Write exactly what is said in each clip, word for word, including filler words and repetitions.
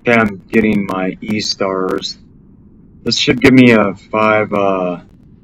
Okay, I'm getting my E stars. This should give me a five, uh...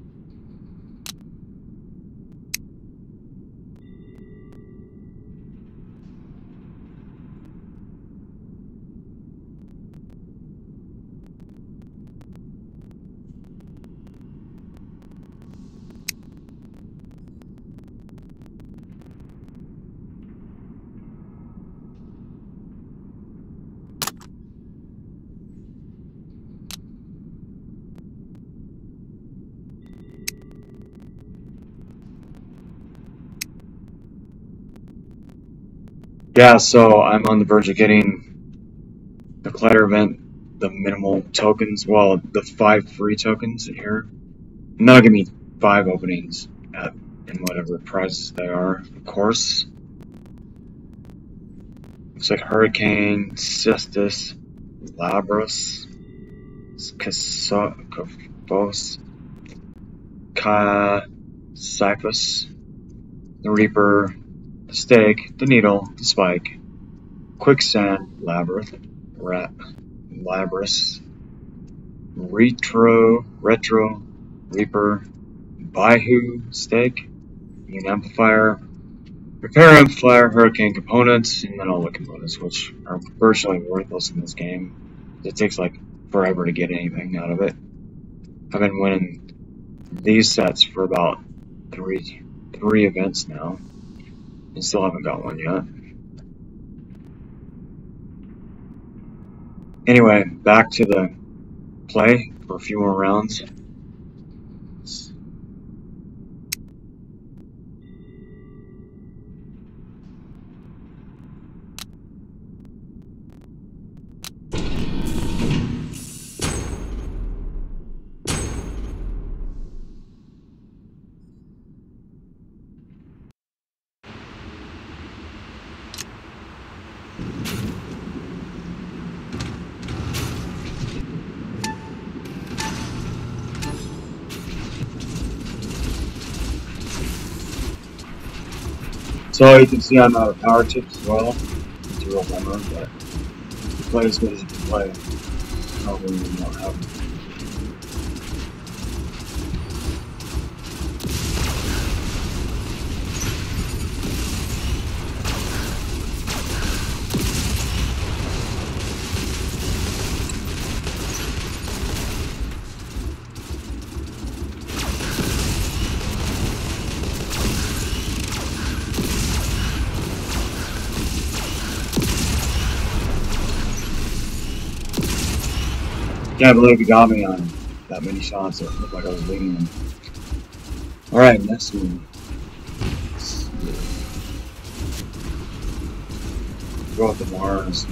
yeah, so I'm on the verge of getting the collector event, the minimal tokens, well, the five free tokens in here. And that'll give me five openings at, in whatever prizes they are, of course. Looks like Hurricane, Cestus, Labras, Casophos, Ka, Cyphus, the Reaper, the Stake, the Needle, the Spike, Quicksand, Labyrinth, Rat, Labrys, Retro, Retro, Reaper, Baihu, Stake, Immune Amplifier, Repair Amplifier, Hurricane components, and then all the components, which are virtually worthless in this game. It takes like forever to get anything out of it. I've been winning these sets for about three three events now, and still haven't got one yet. Anyway, back to the play for a few more rounds. So you can see I'm out of power chips as well. It's a real bummer, but you play as good as you can play. Probably you don't have them. Can't believe he got me on that many shots. It looked like I was leading him. Alright, next one. Go with the Mars.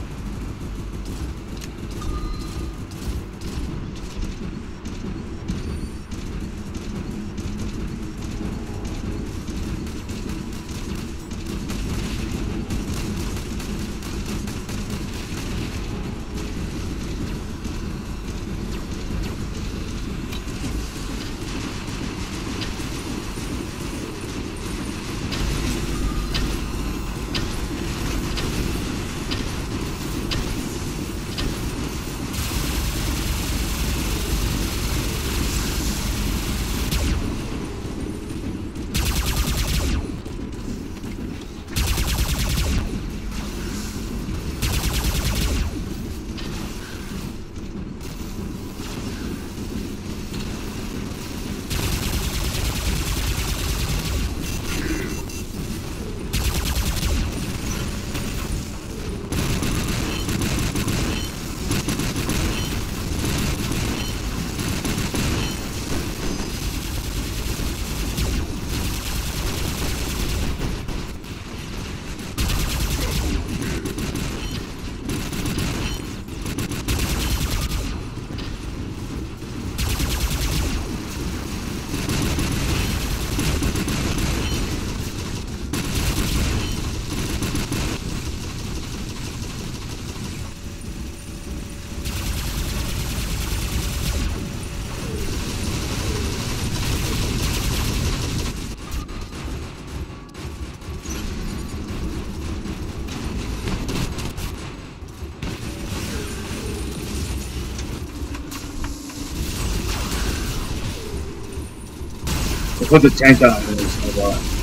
put the tank on and it's a lot.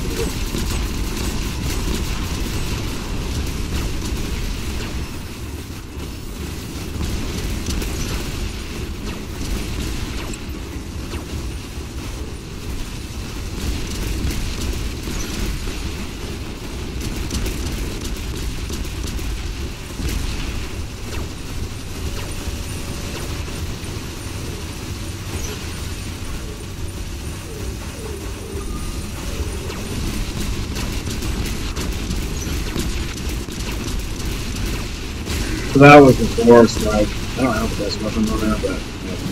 So that was the worst, like, I don't have the best weapon on there, but yeah.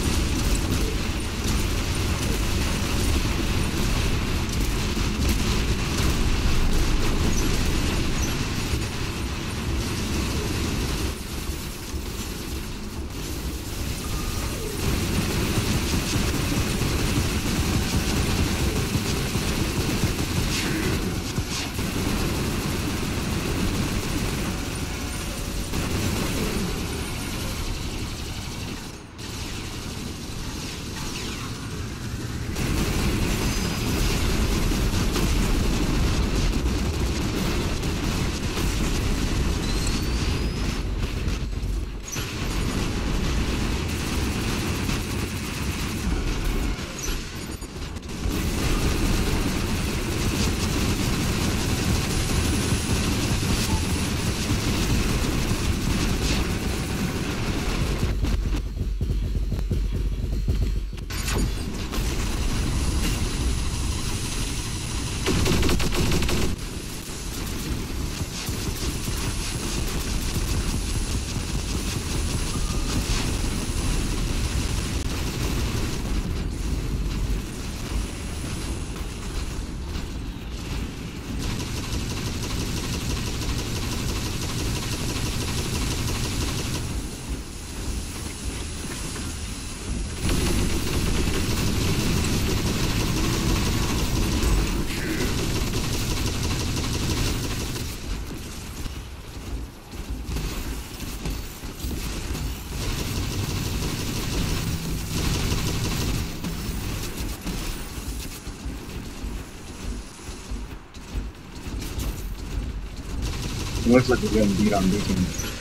It looks like we're getting beat on beacon.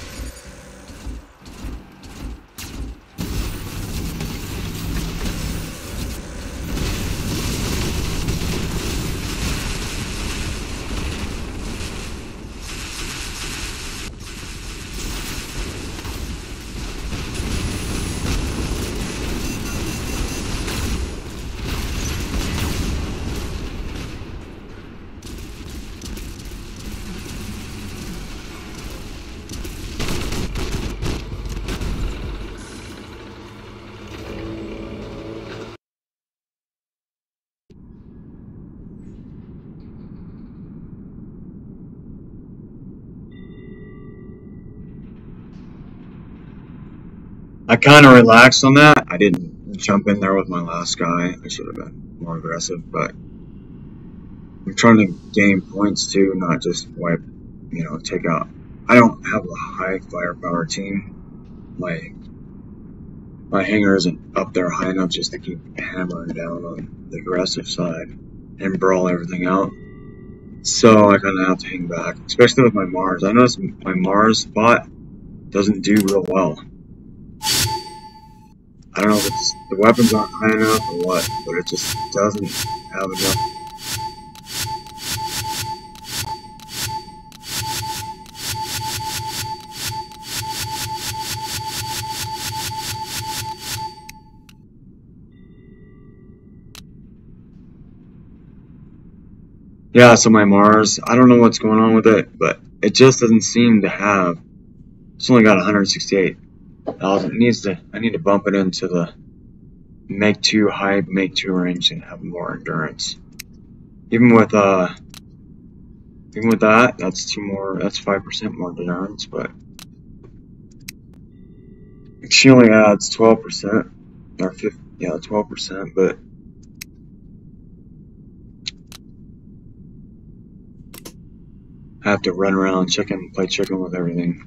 I kind of relaxed on that. I didn't jump in there with my last guy. I should have been more aggressive, but I'm trying to gain points too, not just wipe, you know, take out. I don't have a high firepower team. My my hangar isn't up there high enough just to keep hammering down on the aggressive side and brawl everything out. So I kind of have to hang back, especially with my Mars. I noticed my Mars bot doesn't do real well. I don't know if it's the weapons aren't high enough or what, but it just doesn't have enough. Yeah, so my Mars, I don't know what's going on with it, but it just doesn't seem to have. It's only got one hundred sixty-eight thousand. It needs to. I need to bump it into the make two high, make two range and have more endurance. Even with uh, even with that, that's two more. That's five percent more endurance, but she only adds twelve percent or fifty. Yeah, twelve percent, but. I have to run around, chicken, play chicken with everything.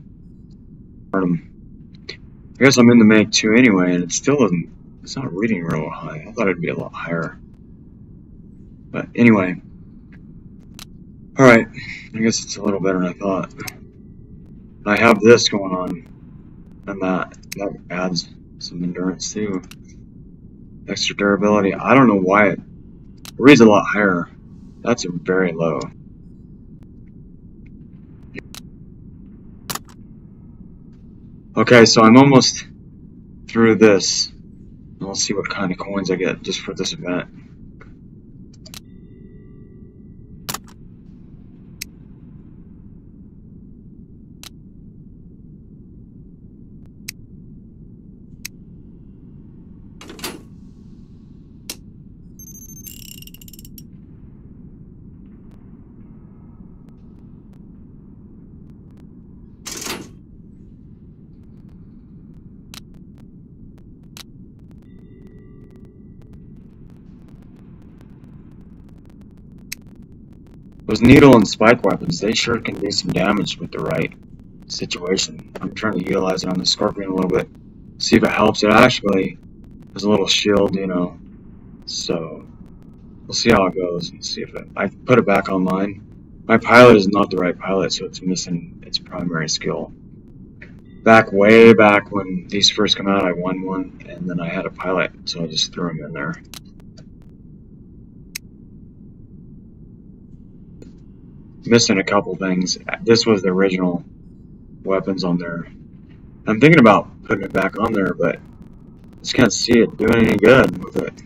I guess I'm in the make two anyway, and it still isn't. It's not reading real high. I thought it'd be a lot higher. But anyway, all right. I guess it's a little better than I thought. I have this going on, and that that adds some endurance too. Extra durability. I don't know why it, it reads a lot higher. That's very low. Okay, so I'm almost through this. And we'll see what kind of coins I get just for this event. Those needle and spike weapons, they sure can do some damage with the right situation. I'm trying to utilize it on the Scorpion a little bit. See if it helps. It actually has a little shield, you know. So we'll see how it goes and see if it, I put it back online. My pilot is not the right pilot, so it's missing its primary skill. Back way back when these first come out, I won one, and then I had a pilot, so I just threw him in there. Missing a couple things. This was the original weapons on there. I'm thinking about putting it back on there, but I just can't see it doing any good with it.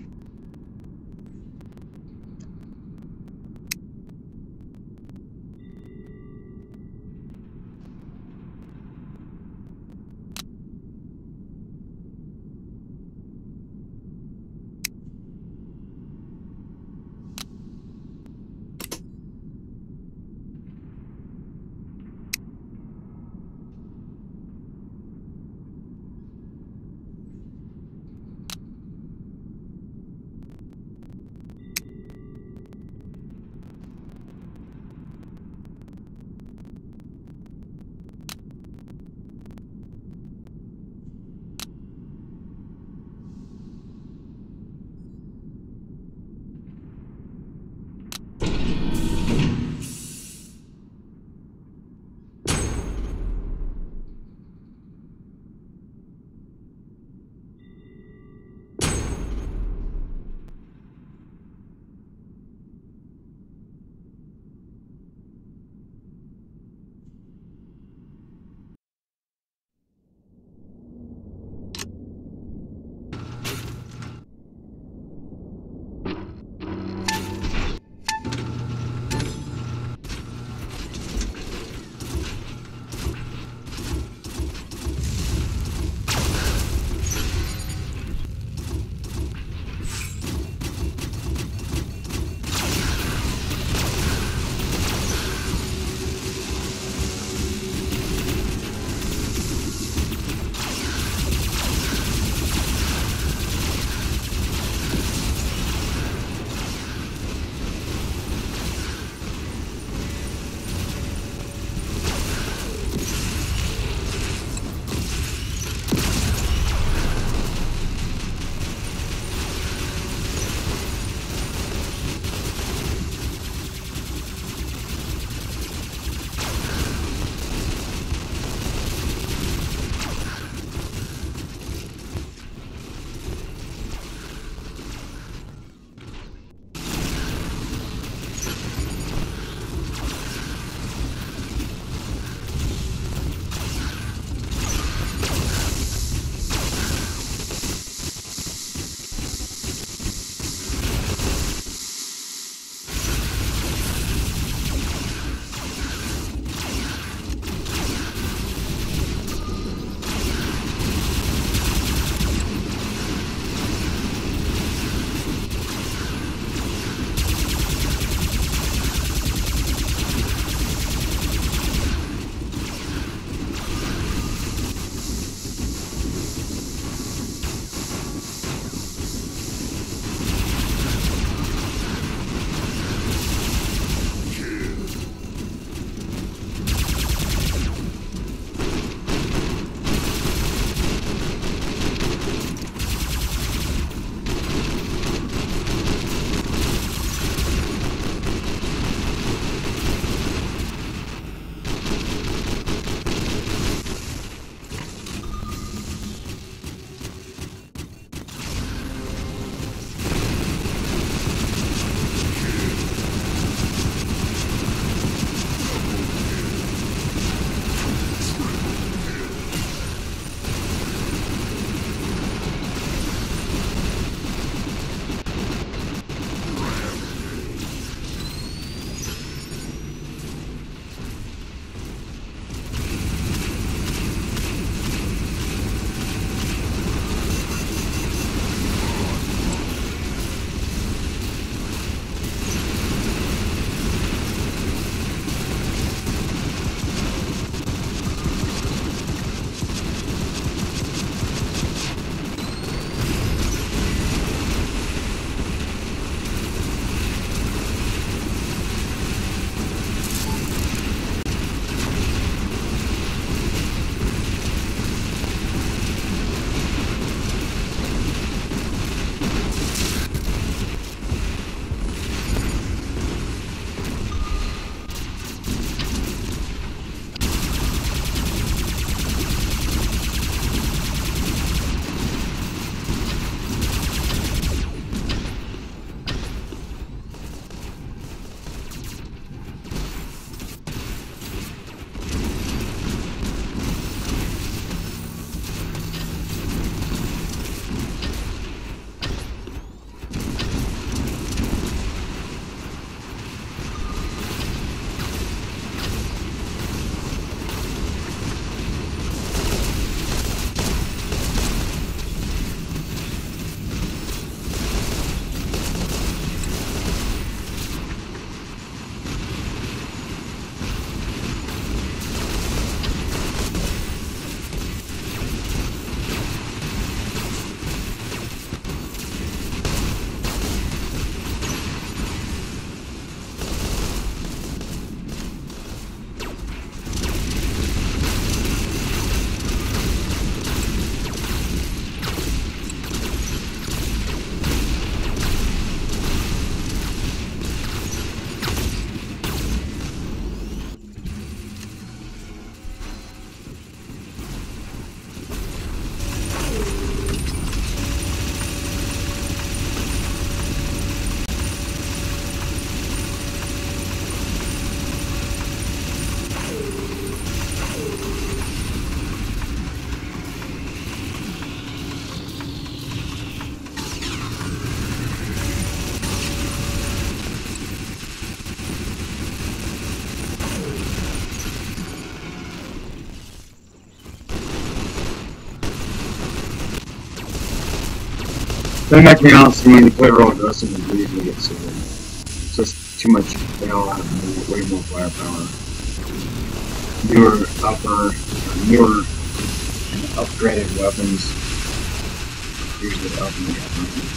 They make me honestly when you play real aggressive and you usually get suited. It's just too much, they all have more, way more firepower. Newer, upper, newer, and upgraded weapons usually up in the upper.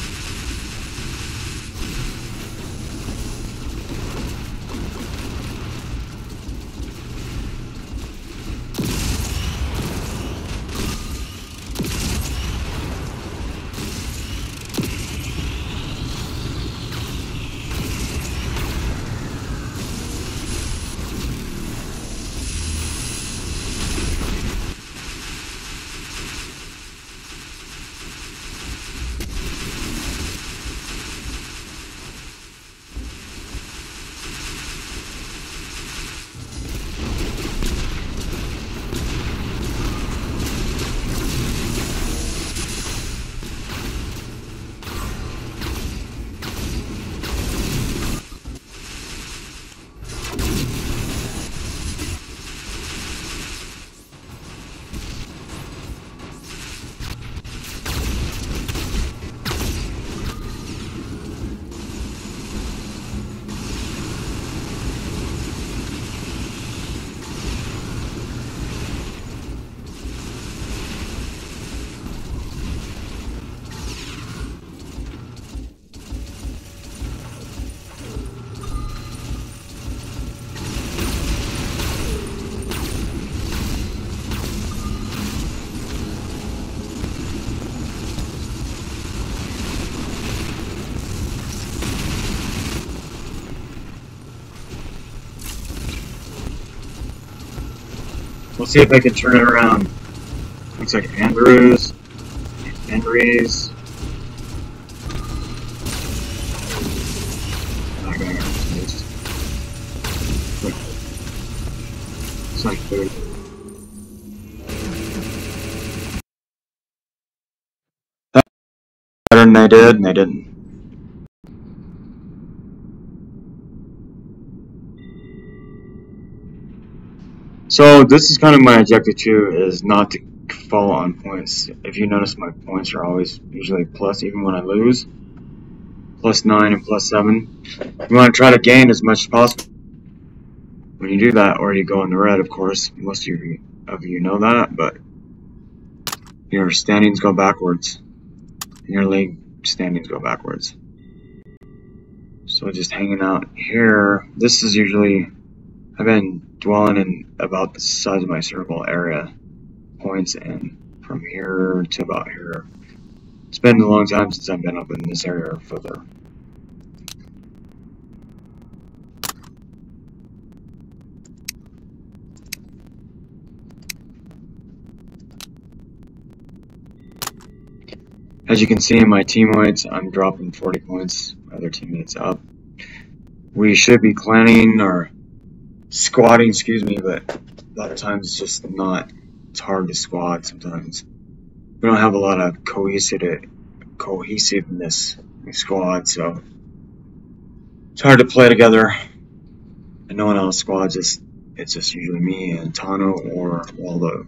We'll see if I can turn it around. Looks like Andrews, Henry's. I got it. It's like food. Better than they did, and they didn't. So this is kind of my objective too, is not to fall on points. If you notice, my points are always usually plus, even when I lose. Plus nine and plus seven. You want to try to gain as much as possible. When you do that, or you go in the red, of course, most of you, of you know that, but your standings go backwards. Your league standings go backwards. So just hanging out here, this is usually, I've been dwelling in about the size of my circle area points, and from here to about here. It's been a long time since I've been up in this area or further. As you can see in my teammates, I'm dropping forty points, other teammates up. We should be clanning or squatting, excuse me, but a lot of times it's just not, it's hard to squat sometimes. We don't have a lot of cohesive, cohesiveness in squad, so it's hard to play together. And no one else squads, it's, it's just usually me and Tano or Waldo.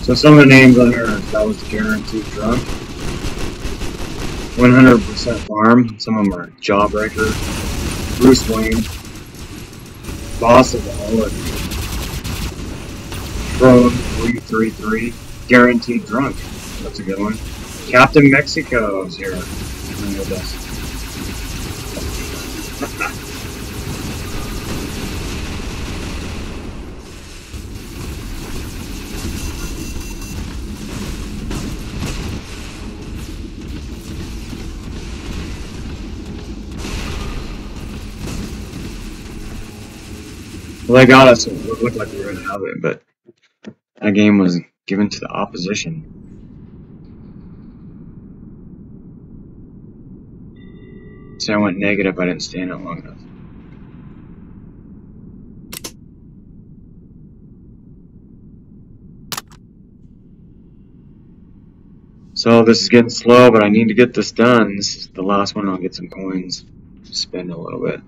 So some of the names on here, that was Guaranteed Drunk. one hundred percent Farm, some of them are Jawbreaker, Bruce Wayne, Boss of All, Drone three three three, Guaranteed Drunk, that's a good one. Captain Mexico is here. I know this. Well, they got us, it looked like we were going to have it, but that game was given to the opposition. So I went negative, I didn't stay in it long enough. So this is getting slow, but I need to get this done. This is the last one, I'll get some coins, spend a little bit.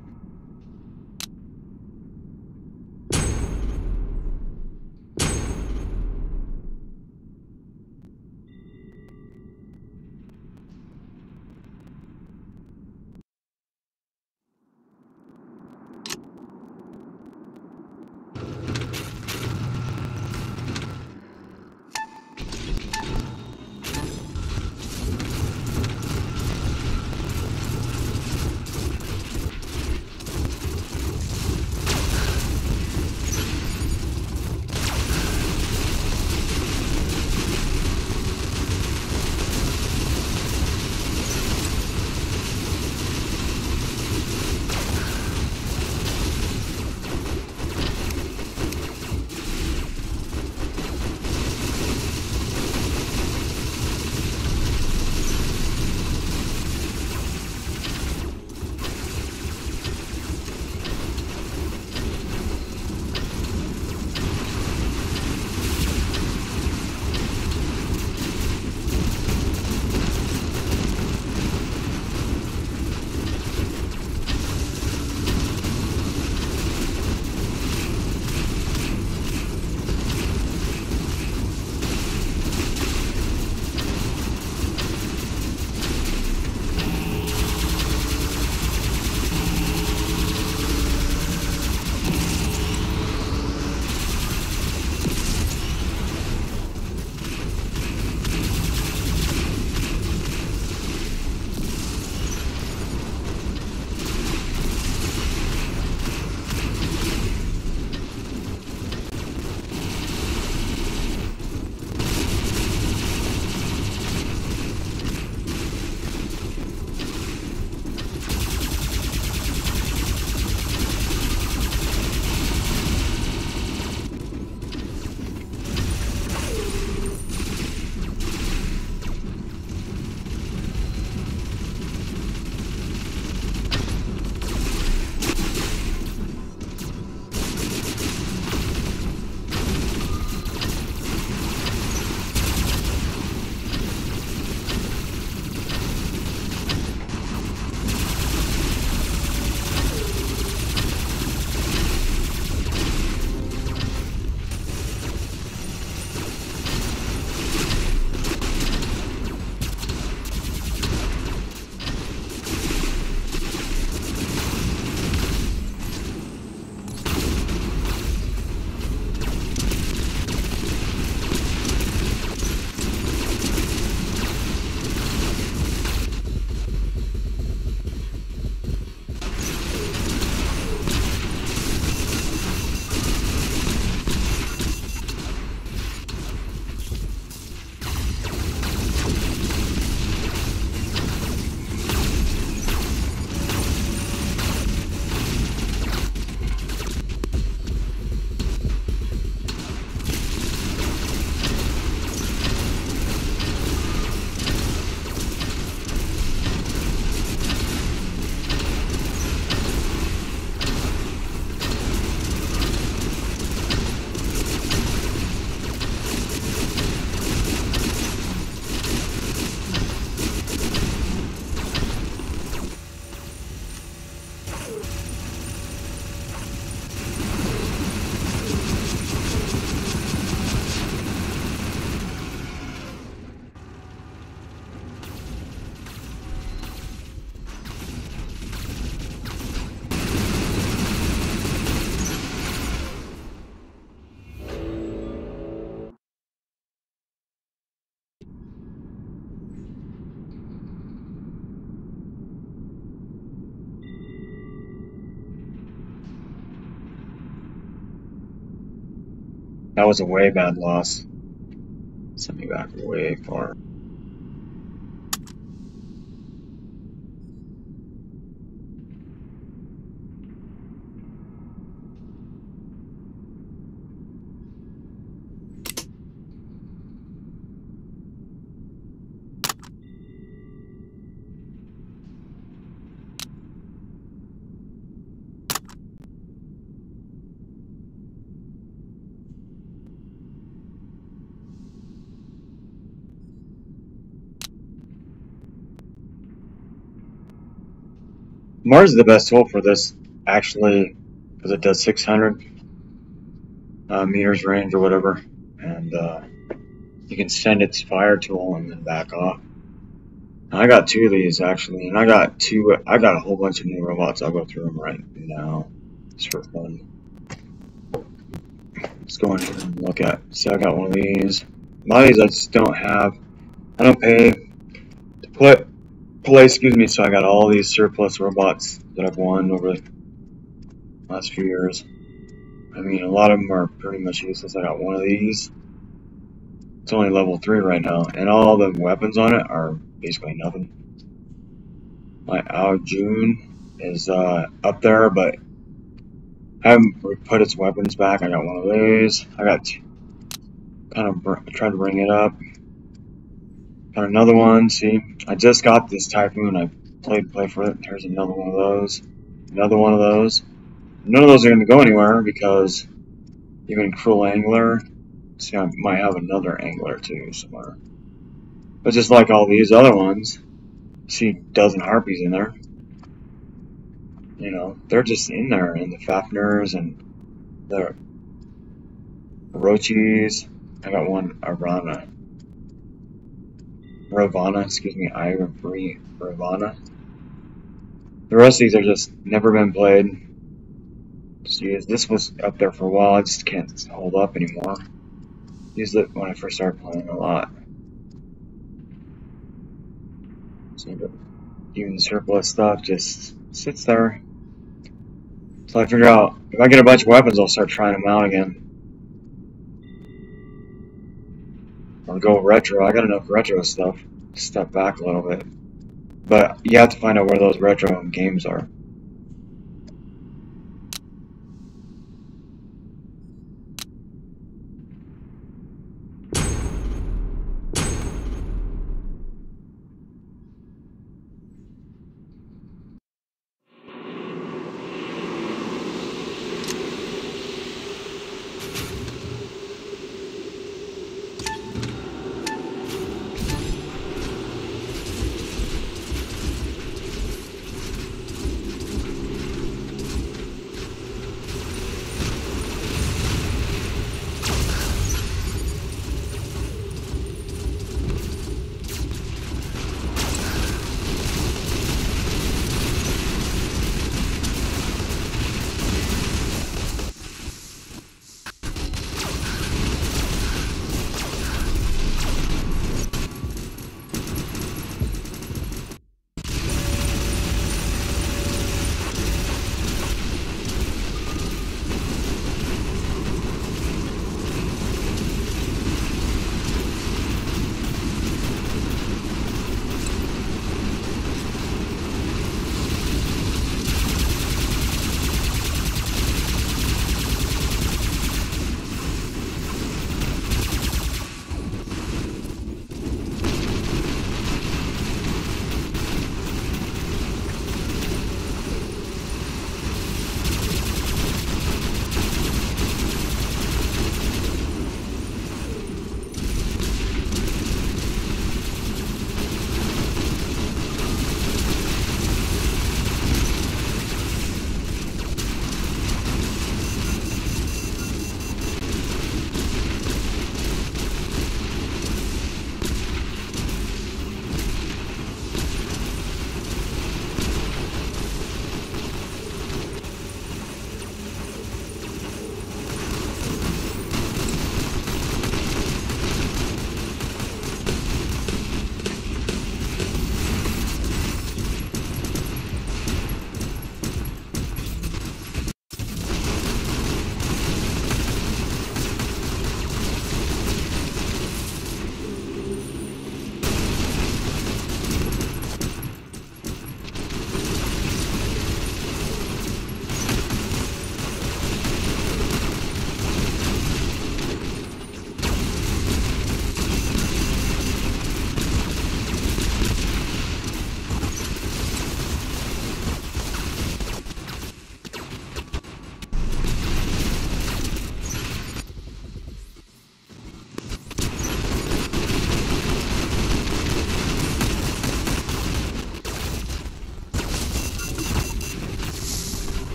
That was a way bad loss. Sent me back way far. Mars is the best tool for this, actually, because it does six hundred uh, meters range or whatever, and uh, you can send its fire tool and then back off. Now, I got two of these actually, and I got two. I got a whole bunch of new robots. I'll go through them right now, just for fun. Let's go in here and look at. See, I got one of these. A lot of these I just don't have. I don't pay to put play. Excuse me. So I got all these surplus robots that I've won over the last few years. I mean, a lot of them are pretty much useless. I got one of these. It's only level three right now, and all the weapons on it are basically nothing. My Ao Jun is uh, up there, but I haven't put its weapons back. I got one of these. I got two, kind of tried to bring it up. Got another one. See, I just got this Typhoon. I played play for it. Here's another one of those. Another one of those. None of those are going to go anywhere because even Cruel Angler. See, I might have another Angler too somewhere. But just like all these other ones, see a dozen Harpies in there. You know, they're just in there, and the Fafners and the Orochis. I got one Arana. Ravana, excuse me, Ivory Ravana. The rest of these are just never been played. See, this was up there for a while. I just can't hold up anymore. Used it when I first started playing a lot. So even surplus stuff just sits there. So I figure out if I get a bunch of weapons, I'll start trying them out again. Or go retro. I got enough retro stuff to step back a little bit. But you have to find out where those retro games are.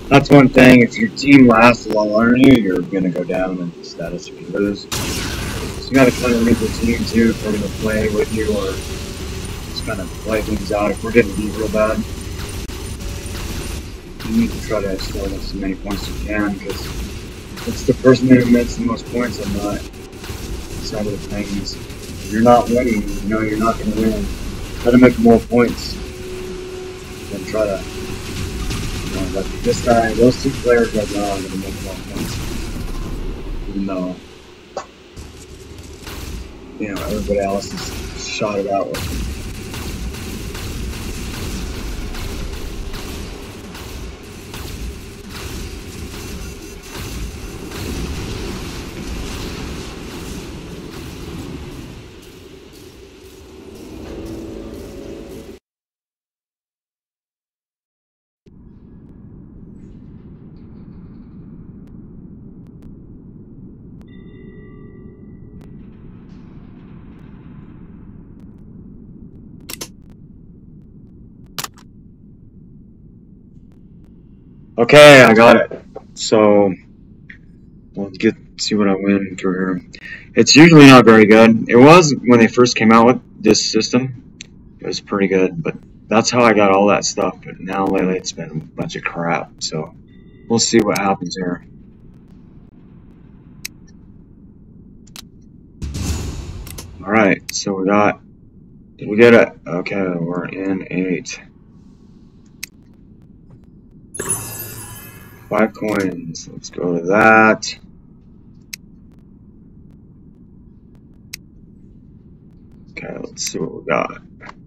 That's one thing. If your team lasts a lot longer than you, you're gonna go down in status if you lose. So you gotta kind of read the team too if they're gonna play with you or just kind of play things out. If we're getting beat real bad, you need to try to score as many points as you can because it's the person who makes the most points on that side of the things. If you're not winning, you know you're not gonna win. Try to make more points than try to. You know, but this guy, those two players right now are going to make a lot of points. Even though, you know, everybody else is shot it out with him. Okay, I got it. So we'll get see what I win for here. It's usually not very good. It was when they first came out with this system. It was pretty good, but that's how I got all that stuff. But now lately it's been a bunch of crap. So we'll see what happens here. All right, so we got. Did we get it? Okay, we're in eight. Five coins. Let's go to that. Okay, let's see what we got.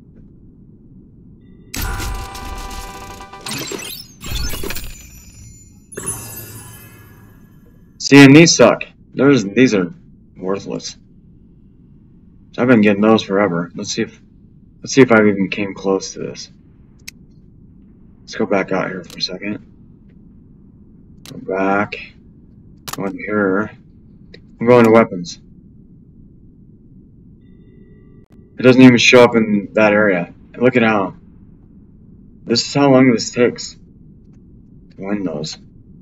See, and these suck. There's these are worthless. I've been getting those forever. Let's see if let's see if I even came close to this. Let's go back out here for a second. Go back. Go in here. I'm going to weapons. It doesn't even show up in that area. And look at how. This is how long this takes to win those.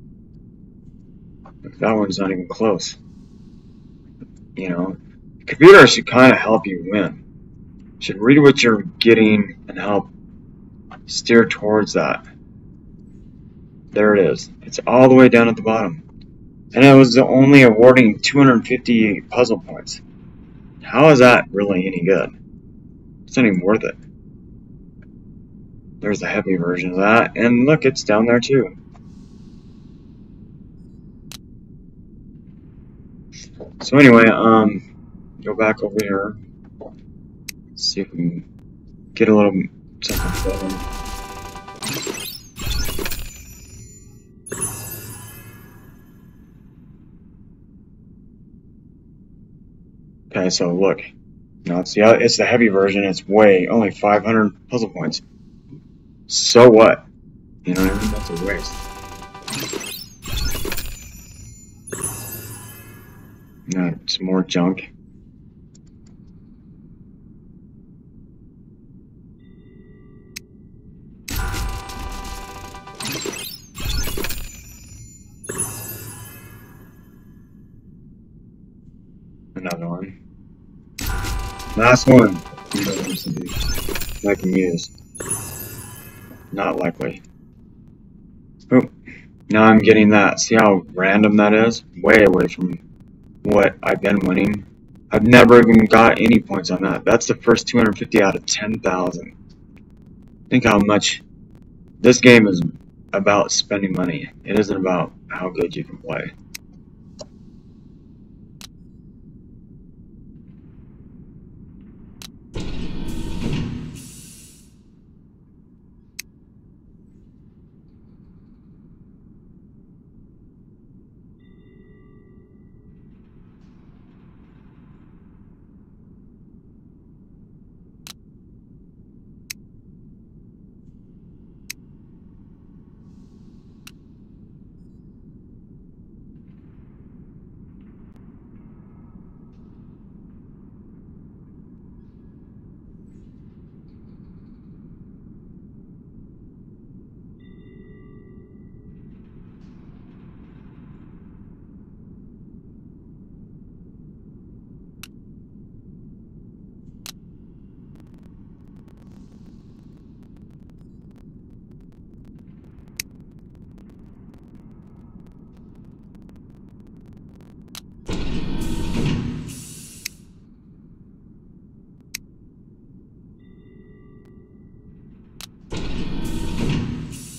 That one's not even close. You know, the computer should kind of help you win. Should read what you're getting and help steer towards that. There it is. It's all the way down at the bottom. And it was only awarding two hundred fifty puzzle points. How is that really any good? It's not even worth it. There's the heavy version of that. And look, it's down there too. So anyway, um, go back over here. See if we can get a little something better. Okay, so look. Now it's the it's the heavy version. It's way only five hundred puzzle points. So what? You know what I mean? That's a waste. No, it's more junk. Another one. Last one. I can use. Not likely. Oh, now I'm getting that. See how random that is? Way away from what I've been winning. I've never even got any points on that. That's the first two hundred fifty out of ten thousand. Think how much this game is about spending money. It isn't about how good you can play.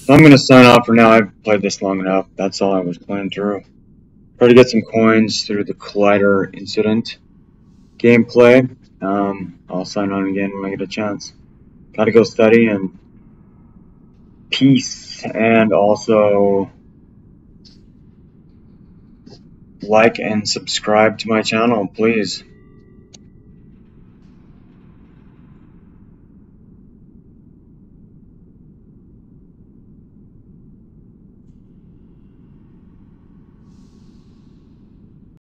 So I'm going to sign off for now. I've played this long enough. That's all I was playing through. Try to get some coins through the Collider incident gameplay. Um, I'll sign on again when I get a chance. Gotta go study, and peace. And also like and subscribe to my channel, please.